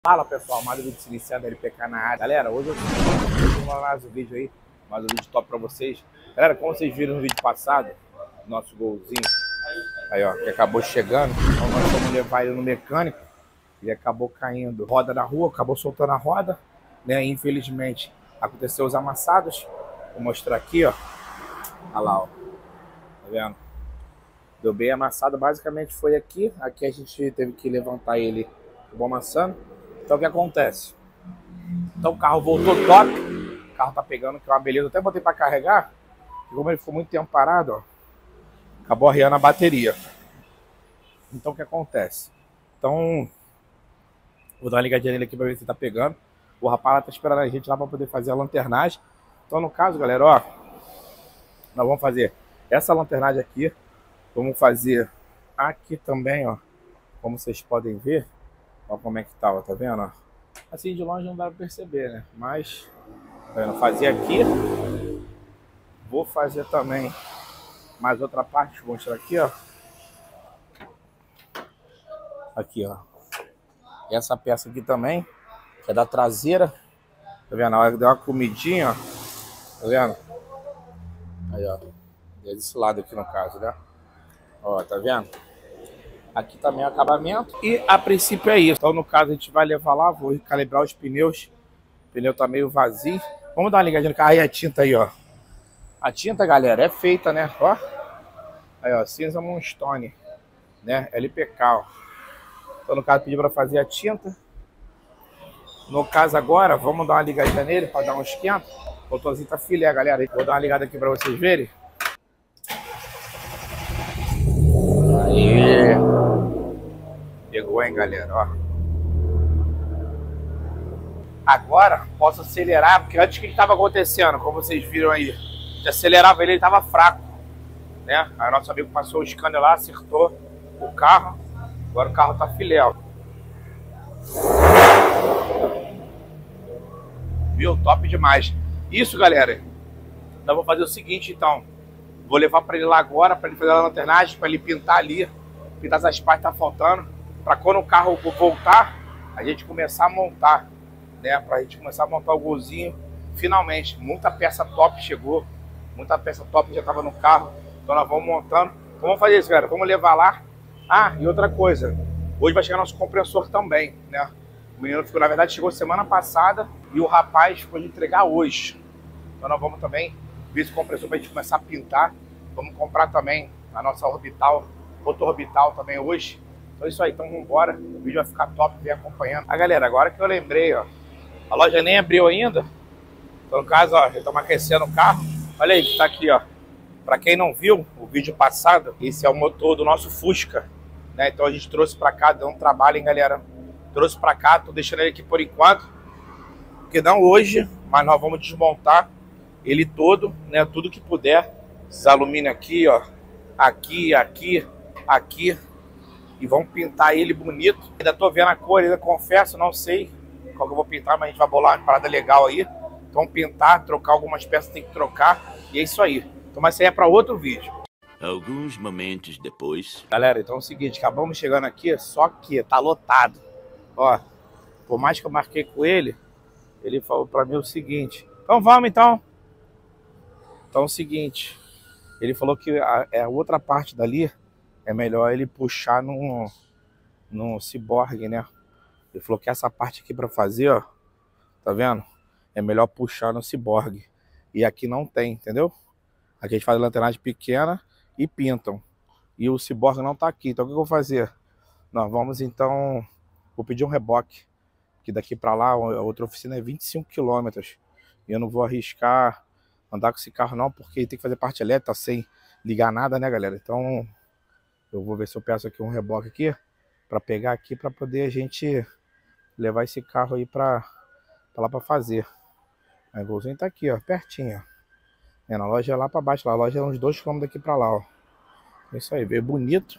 Fala pessoal, mais um vídeo iniciando LPK na área. Galera, hoje eu vou mais um vídeo aí, mais um vídeo top pra vocês. Galera, como vocês viram no vídeo passado, nosso golzinho aí ó, que acabou chegando, então nós vamos levar ele no mecânico. Ele acabou caindo, roda na rua, acabou soltando a roda, né? Infelizmente aconteceu os amassados. Vou mostrar aqui, ó. Olha lá, ó. Tá vendo? Deu bem amassado, basicamente foi aqui. Aqui a gente teve que levantar ele, acabou amassando. Então o que acontece? Então o carro voltou top, o carro tá pegando, que é uma beleza. Eu até botei para carregar, e como ele ficou muito tempo parado, ó, acabou arriando a bateria. Então o que acontece? Então vou dar uma ligadinha nele aqui para ver se tá pegando. O rapaz lá tá esperando a gente lá para poder fazer a lanternagem. Então no caso, galera, ó, nós vamos fazer essa lanternagem aqui. Vamos fazer aqui também, ó, como vocês podem ver. Olha como é que tava, tá vendo? Ó? Assim de longe não dá pra perceber, né? Mas, tá vendo? Fazer aqui. Vou fazer também mais outra parte, vou mostrar aqui, ó. Aqui, ó. Essa peça aqui também, que é da traseira. Tá vendo? Na hora que deu uma comidinha, ó. Tá vendo? Aí, ó. É desse lado aqui no caso, né? Ó, tá vendo? Aqui também é o acabamento. E a princípio é isso. Então no caso a gente vai levar lá, vou calibrar os pneus. O pneu tá meio vazio. Vamos dar uma ligadinha no carro aí, a tinta aí, ó. A tinta, galera, é feita, né? Ó. Aí, ó, cinza Moonstone, né? LPK, ó. Então no caso pedi para fazer a tinta. No caso agora, vamos dar uma ligadinha nele para dar um esquenta. O motorzinho tá filé, galera. Vou dar uma ligada aqui para vocês verem. Aí. Pegou, hein, galera, ó. Agora posso acelerar, porque antes o que estava acontecendo, como vocês viram aí, de acelerava ele estava fraco, né? Aí nosso amigo passou o scanner lá, acertou o carro. Agora o carro tá filé, ó. Viu? Top demais. Isso, galera. Então vou fazer o seguinte, então. Vou levar para ele lá agora, para ele fazer a lanternagem, para ele pintar ali, pintar essas partes que tá faltando, para quando o carro voltar, a gente começar a montar, né? Pra gente começar a montar o golzinho. Finalmente, muita peça top chegou. Muita peça top já tava no carro. Então nós vamos montando. Então vamos fazer isso, galera. Vamos levar lá. Ah, e outra coisa. Hoje vai chegar nosso compressor também, né? O menino ficou, na verdade, chegou semana passada e o rapaz ficou de entregar hoje. Então nós vamos também ver esse compressor pra gente começar a pintar. Vamos comprar também a nossa orbital, outra orbital também hoje. Então é isso aí, então vamos embora. O vídeo vai ficar top, vem acompanhando. Ah, galera, agora que eu lembrei, ó. A loja nem abriu ainda. Então, no caso, ó, já estamos aquecendo o carro. Olha aí que tá aqui, ó. Para quem não viu o vídeo passado, esse é o motor do nosso Fusca, né? Então a gente trouxe para cá, deu um trabalho, hein, galera. Trouxe para cá, tô deixando ele aqui por enquanto. Porque não hoje, mas nós vamos desmontar ele todo, né? Tudo que puder. Esses alumínio aqui, ó. Aqui, aqui, aqui. E vamos pintar ele bonito. Ainda tô vendo a cor, ainda confesso, não sei qual que eu vou pintar, mas a gente vai bolar uma parada legal aí. Então pintar, trocar algumas peças, tem que trocar. E é isso aí. Então mas isso aí é para outro vídeo. Alguns momentos depois. Galera, então é o seguinte, acabamos chegando aqui, só que tá lotado. Ó, por mais que eu marquei com ele, ele falou para mim o seguinte. Então vamos então. Então é o seguinte, ele falou que a outra parte dali é melhor ele puxar no ciborgue, né? Ele falou que essa parte aqui para fazer, ó, tá vendo? É melhor puxar no ciborgue. E aqui não tem, entendeu? Aqui a gente faz a lanternagem pequena e pintam. E o ciborgue não tá aqui. Então o que eu vou fazer? Nós vamos então... Vou pedir um reboque. Que daqui para lá, a outra oficina é 25 km. E eu não vou arriscar andar com esse carro não, porque tem que fazer parte elétrica sem ligar nada, né, galera? Então eu vou ver se eu peço aqui um reboque aqui. Para pegar aqui, para poder a gente levar esse carro aí para lá para fazer. Aí o golzinho tá aqui, ó, pertinho. É, na loja é lá para baixo, lá. A loja é uns 2 km daqui para lá, ó. É isso aí, veio bonito,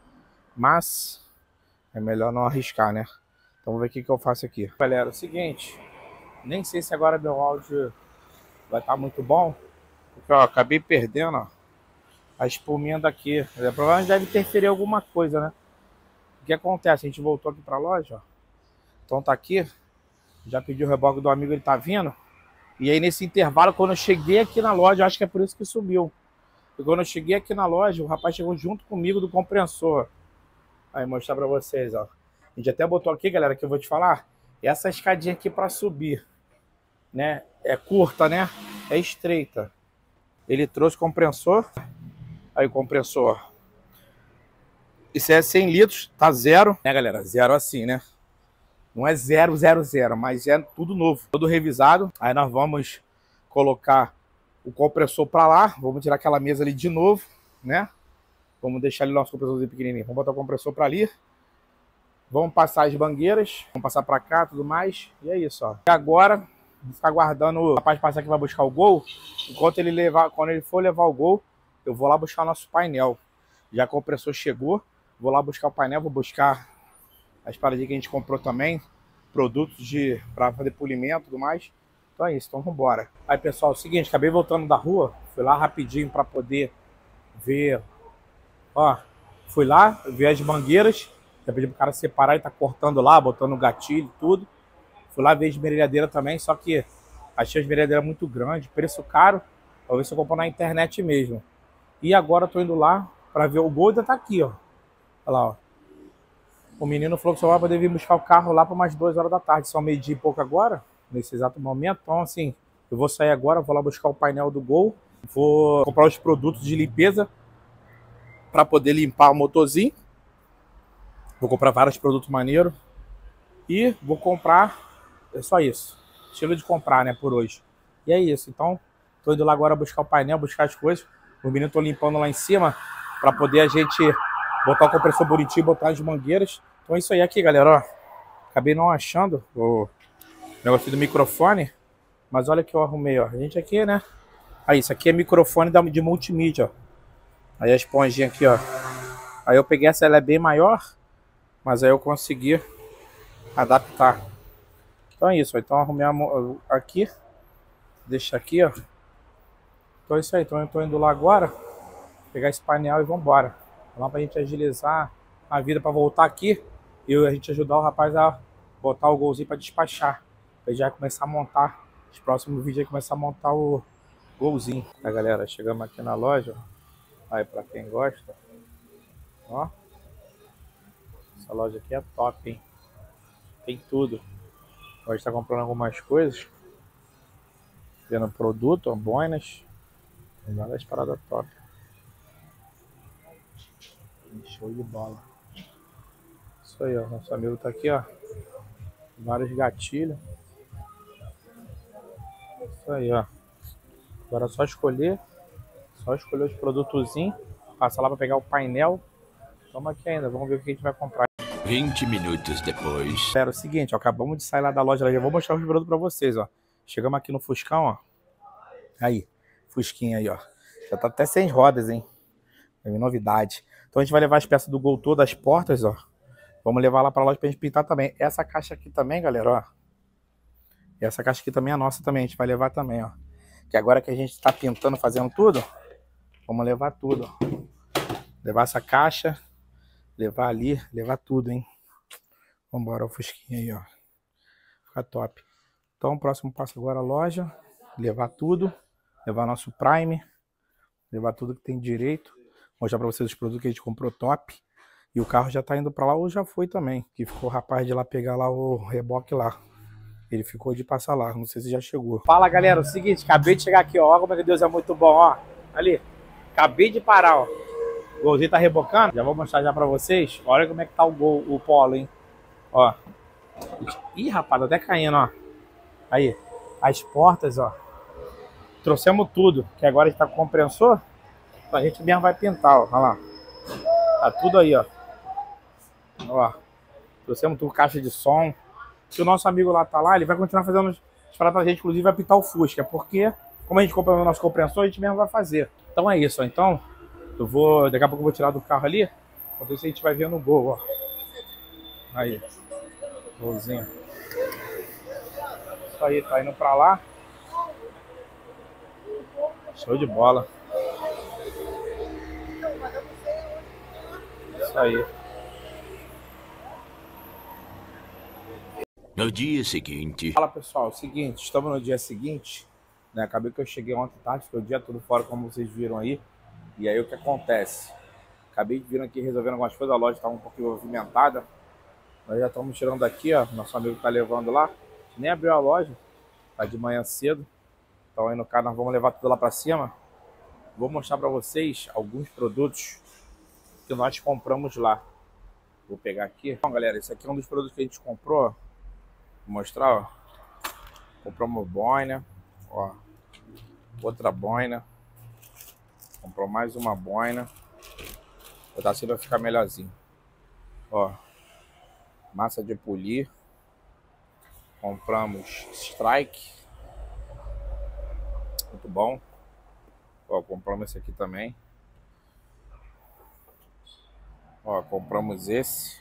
mas é melhor não arriscar, né? Então vamos ver o que eu faço aqui. Galera, é o seguinte, nem sei se agora meu áudio vai estar muito bom, porque ó, acabei perdendo, ó, a espuminha daqui. Provavelmente deve interferir alguma coisa, né? O que acontece? A gente voltou aqui para a loja, ó. Então tá aqui. Já pedi o reboque do amigo, ele tá vindo. E aí nesse intervalo, quando eu cheguei aqui na loja, eu acho que é por isso que subiu. E quando eu cheguei aqui na loja, o rapaz chegou junto comigo do compressor. Aí, mostrar pra vocês, ó. A gente até botou aqui, galera, que eu vou te falar. Essa escadinha aqui pra subir, né? É curta, né? É estreita. Ele trouxe compressor. Aí o compressor. Isso é 100 litros, tá zero. Né, galera? Zero assim, né? Não é 000, mas é tudo novo. Todo revisado. Aí nós vamos colocar o compressor pra lá. Vamos tirar aquela mesa ali de novo, né? Vamos deixar ali o nosso compressorzinho pequenininho. Vamos botar o compressor pra ali. Vamos passar as mangueiras. Vamos passar pra cá, tudo mais. E é isso, ó. E agora, vou ficar aguardando o rapaz passar que vai buscar o Gol. Enquanto ele levar, quando ele for levar o Gol, eu vou lá buscar o nosso painel. Já que o compressor chegou, vou lá buscar o painel, vou buscar as paradinhas que a gente comprou também, produtos para fazer polimento e tudo mais. Então é isso, então vambora. Aí, pessoal, é o seguinte, acabei voltando da rua, fui lá rapidinho para poder ver, ó, fui lá, ver as mangueiras, já pedi pro cara separar, ele tá cortando lá, botando o gatilho e tudo. Fui lá ver a esmerilhadeira também, só que achei a esmerilhadeira muito grande, preço caro, vou ver se eu compro na internet mesmo. E agora eu tô indo lá para ver o Gol, ainda tá aqui, ó. Olha lá, ó. O menino falou que só vai poder vir buscar o carro lá para umas 2 horas da tarde. São meio-dia e pouco agora, nesse exato momento. Então, assim, eu vou sair agora, vou lá buscar o painel do Gol. Vou comprar os produtos de limpeza para poder limpar o motorzinho. Vou comprar vários produtos maneiros. E vou comprar... É só isso. Estilo de comprar, né, por hoje. E é isso. Então, tô indo lá agora buscar o painel, buscar as coisas. O menino tô limpando lá em cima para poder a gente... botar o compressor bonitinho, botar as mangueiras. Então é isso aí aqui, galera, ó. Acabei não achando o negócio do microfone. Mas olha que eu arrumei, ó. A gente aqui, né? Aí, isso aqui é microfone de multimídia, ó. Aí a esponjinha aqui, ó. Aí eu peguei essa, ela é bem maior. Mas aí eu consegui adaptar. Então é isso, ó. Então arrumei aqui. Deixa aqui, ó. Então é isso aí. Então eu tô indo lá agora. Pegar esse painel e vambora. Lá pra gente agilizar a vida para voltar aqui e a gente ajudar o rapaz a botar o Golzinho para despachar. Pra já começar a montar, os próximos vídeos aí começar a montar o Golzinho. Tá, galera, chegamos aqui na loja, ó. Aí para quem gosta, ó. Essa loja aqui é top, hein? Tem tudo. Hoje tá comprando algumas coisas. Vendo produto, ó, boinas. Tem várias paradas top. Show de bola. Isso aí, ó. Nosso amigo tá aqui, ó. Vários gatilhos. Isso aí, ó. Agora é só escolher. Só escolher os produtozinhos. Passa lá pra pegar o painel. Toma aqui ainda. Vamos ver o que a gente vai comprar. 20 minutos depois. Galera, é o seguinte, ó. Acabamos de sair lá da loja. Já vou mostrar os produtos pra vocês, ó. Chegamos aqui no Fuscão, ó. Aí. Fusquinha aí, ó. Já tá até sem rodas, hein. É novidade. Então a gente vai levar as peças do Gol todas, as portas, ó. Vamos levar lá pra loja pra gente pintar também. Essa caixa aqui também, galera, ó. Essa caixa aqui também é nossa também. A gente vai levar também, ó. Que agora que a gente tá pintando, fazendo tudo, vamos levar tudo, ó. Levar essa caixa, levar ali, levar tudo, hein. Vambora, o Fusquinha aí, ó. Fica top. Então o próximo passo agora é a loja. Levar tudo. Levar nosso Prime. Levar tudo que tem direito. Mostrar pra vocês os produtos que a gente comprou top. E o carro já tá indo pra lá ou já foi também. Que ficou o rapaz de lá pegar lá o reboque lá. Ele ficou de passar lá, não sei se já chegou. Fala, galera, é o seguinte, acabei de chegar aqui, ó. Olha como é que Deus é muito bom, ó. Ali, acabei de parar, ó. O Golzinho tá rebocando. Já vou mostrar já pra vocês. Olha como é que tá o Gol, o Polo, hein. Ó. Ih, rapaz, até caindo, ó. Aí, as portas, ó. Trouxemos tudo, que agora a gente tá com o compressor. A gente mesmo vai pintar, ó. Olha lá. Tá tudo aí, ó. Ó. Trouxemos tudo, caixa de som. Se o nosso amigo lá tá lá, ele vai continuar fazendo as paradas pra gente, inclusive vai pintar o Fusca. Porque, como a gente compra o nosso compressor, a gente mesmo vai fazer. Então é isso, ó. Então, eu vou. Daqui a pouco eu vou tirar do carro ali. Enquanto isso a gente vai ver no Gol, ó. Aí. Golzinho. Isso aí, tá indo pra lá. Show de bola. Isso aí. No dia seguinte... Fala pessoal, seguinte, estamos no dia seguinte, né? Acabei que eu cheguei ontem tarde, fiquei o dia todo fora, como vocês viram aí. E aí o que acontece? Acabei de vir aqui resolvendo algumas coisas, a loja estava um pouquinho movimentada. Nós já estamos tirando daqui, ó, nosso amigo está levando lá. Nem abriu a loja, tá de manhã cedo. Então aí no caso nós vamos levar tudo lá para cima. Vou mostrar para vocês alguns produtos que nós compramos lá. Vou pegar aqui. Então galera, esse aqui é um dos produtos que a gente comprou, ó. Vou mostrar, ó. Compramos boina, ó. Outra boina. Comprou mais uma boina. Vou botar assim pra ficar melhorzinho. Ó. Massa de polir. Compramos strike. Muito bom. Ó, compramos esse aqui também. Ó, compramos esse.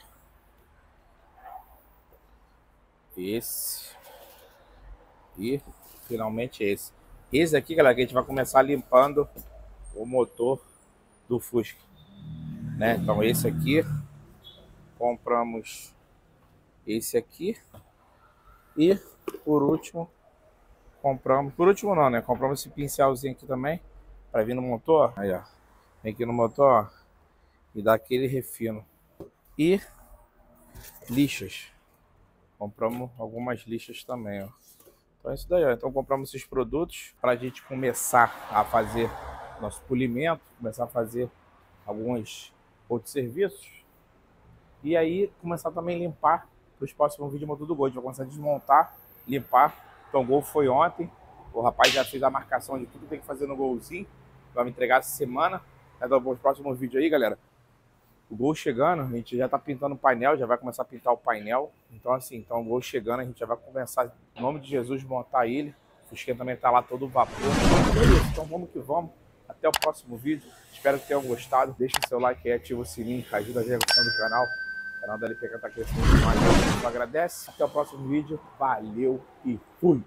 Esse. E finalmente esse. Esse aqui, galera, que a gente vai começar limpando o motor do Fusca, né? Então esse aqui. Compramos esse aqui. E por último, compramos... Por último não, né? Compramos esse pincelzinho aqui também. Pra vir no motor. Aí, ó. Vem aqui no motor, ó. E dá aquele refino. E lixas. Compramos algumas lixas também, ó. Então é isso daí, ó. Então compramos esses produtos para a gente começar a fazer nosso polimento, começar a fazer alguns outros serviços. E aí começar também a limpar para os próximos vídeos do motor do Gol. A gente vai começar a desmontar, limpar. Então o Gol foi ontem. O rapaz já fez a marcação de tudo que tem que fazer no Golzinho. Vai me entregar essa semana. Então os próximos vídeos aí, galera. O Gol chegando, a gente já tá pintando o painel, já vai começar a pintar o painel. Então assim, então o Gol chegando, a gente já vai começar, em nome de Jesus, montar ele. O Fusquinha também tá lá todo vapor. Então vamos que vamos. Até o próximo vídeo. Espero que tenham gostado. Deixa o seu like aí, ativa o sininho, ajuda a execução do canal. O canal da LPK tá crescendo demais. A gente agradece. Até o próximo vídeo. Valeu e fui!